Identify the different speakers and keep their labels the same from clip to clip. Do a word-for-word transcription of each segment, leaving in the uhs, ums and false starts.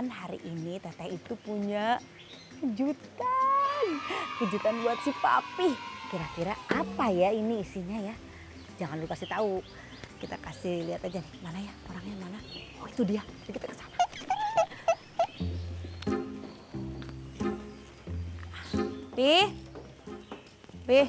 Speaker 1: hari ini Teteh itu punya kejutan. Kejutan buat si Papi. Kira-kira apa ya ini isinya ya? Jangan lu kasih tahu. Kita kasih lihat aja nih. Mana ya orangnya mana? Oh itu dia. Jadi kita ke sana. Pi. Pi.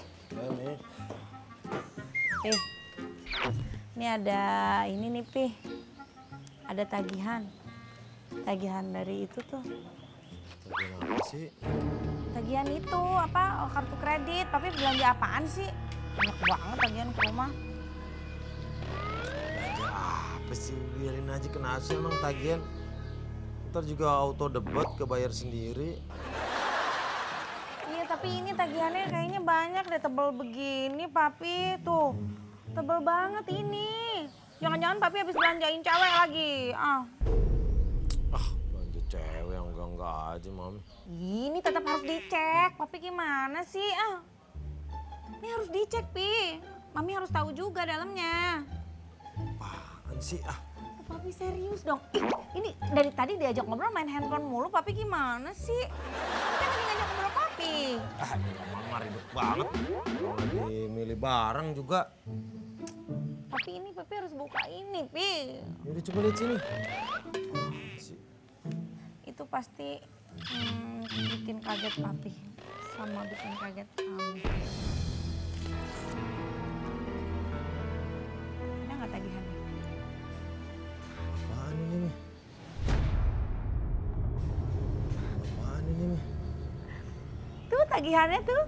Speaker 1: Pi. Ini ada ini nih Pi. Ada tagihan. Tagihan dari itu tuh.
Speaker 2: Tagihan apa sih?
Speaker 1: Tagihan itu apa kartu kredit. Papi belanja apaan sih? Banyak banget tagihan ke rumah.
Speaker 2: Belanja apa sih? Biarin aja kena sih emang tagihan. Ntar juga auto debat kebayar sendiri.
Speaker 1: Iya tapi ini tagihannya kayaknya banyak deh tebel begini Papi. Tuh tebel banget ini. Jangan-jangan Papi habis belanjain cewek lagi. Ah.
Speaker 2: Ah belanja cewek yang enggak-enggak aja Mami.
Speaker 1: Ini tetap harus dicek. Papi gimana sih? Ah. Ini harus dicek Pi. Mami harus tahu juga dalamnya.
Speaker 2: Apaan sih ah?
Speaker 1: Papi serius dong. Ih, ini dari tadi diajak ngobrol main handphone mulu. Papi gimana sih? Papi kan lagi ngajak ngobrol Papi.
Speaker 2: Ah Mama ribet banget. Kalau lagi milih barang juga.
Speaker 1: Tapi ini Papi harus buka ini, Pi.
Speaker 2: Yaudah coba lihat sini.
Speaker 1: Itu pasti hmm, bikin kaget Papi. Sama bikin kaget Mami. Ada nggak tagihannya?
Speaker 2: Apaan ini nih? Apaan ini nih?
Speaker 1: Tuh tagihannya tuh.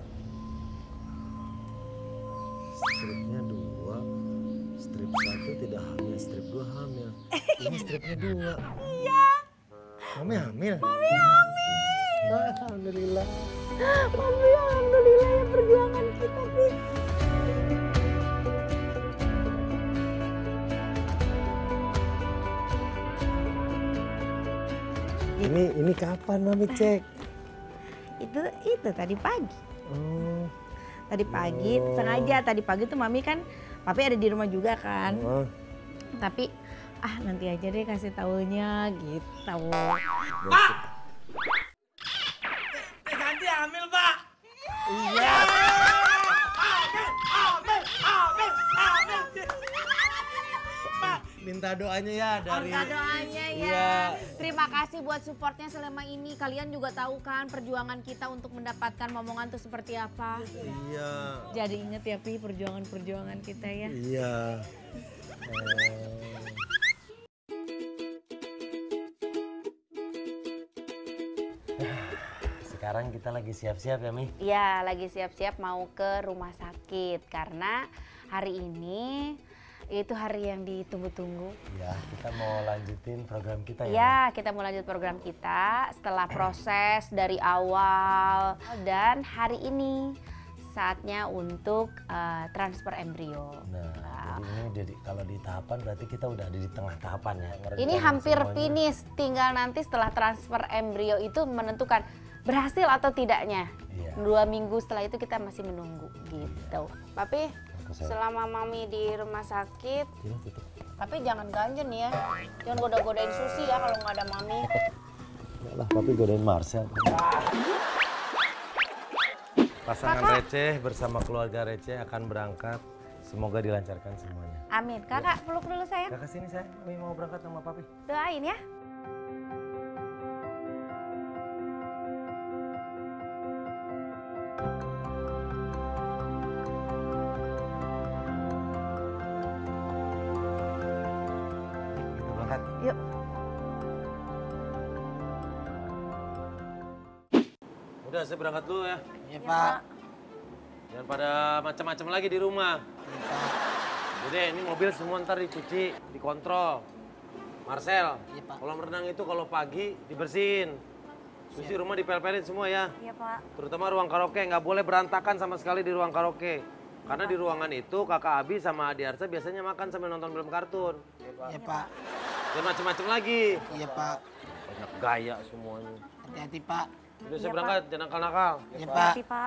Speaker 2: Stripnya dua, strip satu tidak hamil, strip dua hamil. Ini stripnya dua.
Speaker 1: Iya.
Speaker 2: Mami hamil?
Speaker 1: Mami hamil.
Speaker 2: Alhamdulillah.
Speaker 1: Mami alhamdulillah ya perjuangan kita, Pi.
Speaker 2: Ini ini kapan Mami cek?
Speaker 1: Itu itu tadi pagi.
Speaker 2: Oh.
Speaker 1: Tadi pagi
Speaker 2: Oh.
Speaker 1: sengaja tadi pagi tuh Mami kan Papi ada di rumah juga kan.
Speaker 2: Oh.
Speaker 1: Tapi ah nanti aja deh kasih taunya gitu.
Speaker 3: Pak! Teh Santi hamil, Pak!
Speaker 2: Iya.
Speaker 3: Hamil! Hamil! Hamil! Hamil! Pak!
Speaker 2: Minta doanya ya dari.
Speaker 1: Minta doanya ya.
Speaker 2: Iya.
Speaker 1: Terima kasih buat supportnya selama ini. Kalian juga tahu kan perjuangan kita untuk mendapatkan momongan tuh seperti apa.
Speaker 2: Iya.
Speaker 1: Jadi inget ya Pi perjuangan-perjuangan kita ya.
Speaker 2: Iya. Eh. Sekarang kita lagi siap-siap ya Mi?
Speaker 1: Iya lagi siap-siap mau ke rumah sakit. Karena hari ini itu hari yang ditunggu-tunggu.
Speaker 2: Ya, kita mau lanjutin program kita ya.
Speaker 1: Ya, kita mau lanjut program kita setelah proses dari awal dan hari ini saatnya untuk uh, transfer embrio.
Speaker 2: Nah,
Speaker 1: Nah,
Speaker 2: jadi ini jadi, kalau di tahapan berarti kita udah ada di tengah tahapan ya.
Speaker 1: ini
Speaker 2: Ngerencanain
Speaker 1: hampir
Speaker 2: semuanya.
Speaker 1: finish, tinggal nanti setelah transfer embrio itu menentukan berhasil atau tidaknya.
Speaker 2: Iya.
Speaker 1: Dua minggu setelah itu kita masih menunggu gitu. Papi,
Speaker 2: Aku sayang.
Speaker 1: selama Mami di rumah sakit,
Speaker 2: Sini, tutup.
Speaker 1: Papi jangan ganjen ya. Jangan goda-godain Susi ya kalau nggak ada Mami.
Speaker 2: Enggak lah, tapi godain Marcel. Pasangan
Speaker 1: Kakak.
Speaker 2: receh bersama keluarga receh akan berangkat. Semoga dilancarkan semuanya.
Speaker 1: Amin. Kakak peluk dulu sayang.
Speaker 2: Kakak sini saya, Mi mau berangkat sama papi.
Speaker 1: Doain ya.
Speaker 2: Kita berangkat.
Speaker 1: Yuk.
Speaker 2: Udah, saya berangkat dulu ya.
Speaker 3: Iya, Pak.
Speaker 2: Jangan pada macam-macam lagi di rumah. Jadi ini mobil semua ntar dicuci, dikontrol. Marcel,
Speaker 3: Iya, Pak.
Speaker 2: kolam renang itu kalau pagi dibersihin. Susi rumah dipel-pelin semua ya.
Speaker 1: Iya Pak.
Speaker 2: Terutama ruang karaoke, nggak boleh berantakan sama sekali di ruang karaoke. Karena di ruangan itu kakak Abi sama Adi Arsa biasanya makan sambil nonton film kartun.
Speaker 3: Iya, Pak.
Speaker 2: Jangan macem-macem lagi.
Speaker 3: Iya, Pak.
Speaker 2: Banyak gaya semuanya.
Speaker 3: Hati-hati, Pak.
Speaker 2: Udah saya
Speaker 1: Iya,
Speaker 2: berangkat, jangan nakal-nakal.
Speaker 3: Iya, Pak.
Speaker 1: Hati Pak.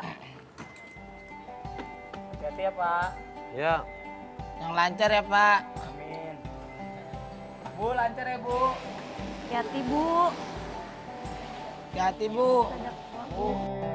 Speaker 3: Hati-hati ya, Pak.
Speaker 2: Ya.
Speaker 3: Yang lancar ya, Pak. Amin. Bu, lancar ya, Bu.
Speaker 1: Hati Bu.
Speaker 3: Hati-hati Bu.
Speaker 1: Banyak uang.